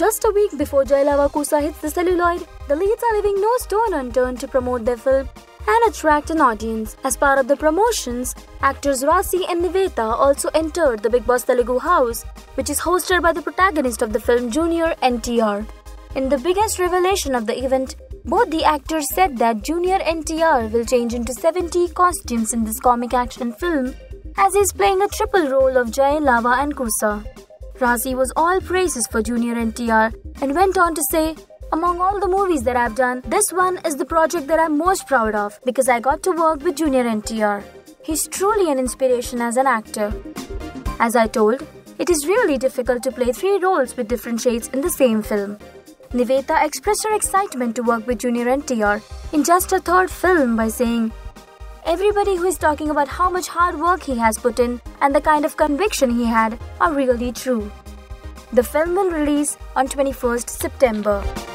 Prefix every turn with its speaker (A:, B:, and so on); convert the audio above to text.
A: Just a week before Jai Lava Kusa hits the celluloid, the leads are leaving no stone unturned to promote their film and attract an audience. As part of the promotions, actors Rasi and Niveta also entered the Bigg Boss Telugu house, which is hosted by the protagonist of the film, Junior NTR. In the biggest revelation of the event, both the actors said that Junior NTR will change into 70 costumes in this comic action film, as he is playing a triple role of Jai, Lava and Kusa. Rasi was all praises for Junior NTR and went on to say, "Among all the movies that I've done, this one is the project that I'm most proud of because I got to work with Junior NTR. He's truly an inspiration as an actor." As I told, it is really difficult to play 3 roles with different shades in the same film. Niveta expressed her excitement to work with Junior NTR in just her 3rd film by saying, "Everybody who is talking about how much hard work he has put in and the kind of conviction he had are really true." The film will release on 21st September.